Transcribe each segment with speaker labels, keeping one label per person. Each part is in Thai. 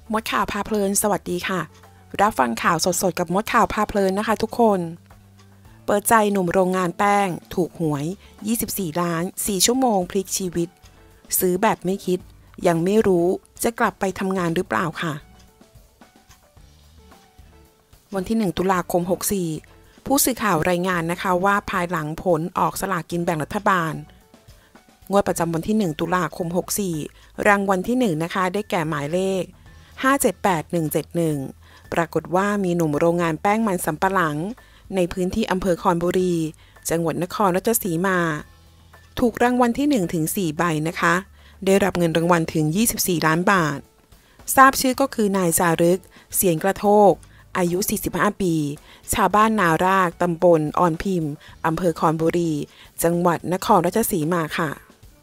Speaker 1: มดข่าวพาเพลินสวัสดีค่ะรับฟังข่าวสดๆกับมดข่าวพาเพลินนะคะทุกคนเปิดใจหนุ่มโรงงานแป้งถูกหวย24 ล้าน4 ชั่วโมงพลิกชีวิตซื้อแบบไม่คิดยังไม่รู้จะกลับไปทำงานหรือเปล่าค่ะวันที่1 ตุลาคม 64ผู้สื่อข่าวรายงานนะคะว่าภายหลังผลออกสลากกินแบ่งรัฐบาลงวดประจำวันที่1 ตุลาคม 64รางวัลที่1นะคะได้แก่หมายเลข578171ปรากฏว่ามีหนุ่มโรงงานแป้งมันสำปะหลังในพื้นที่อำเภอคอนบุรีจังหวัดนครราชสีมาถูกรางวัลที่1ถึง4ใบนะคะได้รับเงินรางวัลถึง24 ล้านบาททราบชื่อก็คือนายจารึกเสียงกระโทกอายุ45 ปีชาวบ้านนารากตำบลออนพิมพ์อำเภอคอนบุรีจังหวัดนครราชสีมาค่ะ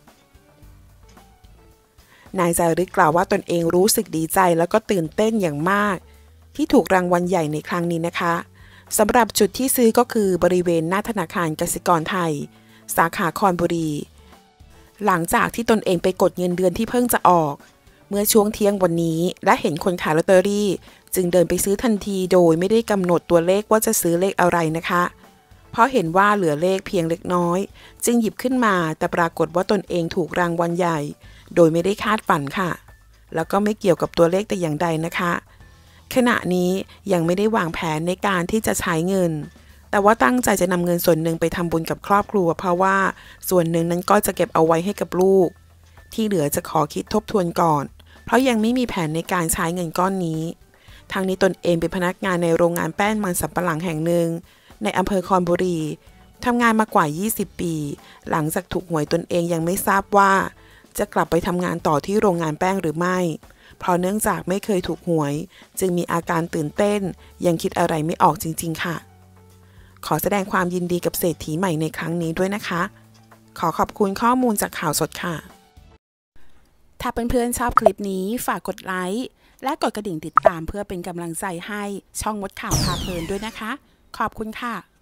Speaker 1: นายจารึกกล่าวว่าตนเองรู้สึกดีใจแล้วก็ตื่นเต้นอย่างมากที่ถูกรางวัลใหญ่ในครั้งนี้นะคะสำหรับจุดที่ซื้อก็คือบริเวณหน้าธนาคารกสิกรไทยสาขาคอนบุรีหลังจากที่ตนเองไปกดเงินเดือนที่เพิ่งจะออกเมื่อช่วงเที่ยงวันนี้และเห็นคนขายลอตเตอรี่จึงเดินไปซื้อทันทีโดยไม่ได้กำหนดตัวเลขว่าจะซื้อเลขอะไรนะคะเพราะเห็นว่าเหลือเลขเพียงเล็กน้อยจึงหยิบขึ้นมาแต่ปรากฏว่าตนเองถูกรางวัลใหญ่โดยไม่ได้คาดฝันค่ะแล้วก็ไม่เกี่ยวกับตัวเลขแต่อย่างใดนะคะขณะนี้ยังไม่ได้วางแผนในการที่จะใช้เงินแต่ว่าตั้งใจจะนำเงินส่วนหนึ่งไปทำบุญกับครอบครัวเพราะว่าส่วนหนึ่งนั้นก็จะเก็บเอาไว้ให้กับลูกที่เหลือจะขอคิดทบทวนก่อนเพราะยังไม่มีแผนในการใช้เงินก้อนนี้ทางนี้ตนเองเป็นพนักงานในโรงงานแป้งมันสำปะหลังแห่งหนึ่งในอำเภอคอนบุรีทำงานมากว่า20 ปีหลังจากถูกหวยตนเองยังไม่ทราบว่าจะกลับไปทำงานต่อที่โรงงานแป้งหรือไม่เพราะเนื่องจากไม่เคยถูกหวยจึงมีอาการตื่นเต้นยังคิดอะไรไม่ออกจริงๆค่ะขอแสดงความยินดีกับเศรษฐีใหม่ในครั้งนี้ด้วยนะคะขอขอบคุณข้อมูลจากข่าวสดค่ะถ้าเพื่อนๆชอบคลิปนี้ฝากกดไลค์และกดกระดิ่งติดตามเพื่อเป็นกำลังใจให้ช่องมดข่าวพาเพลินด้วยนะคะขอบคุณค่ะ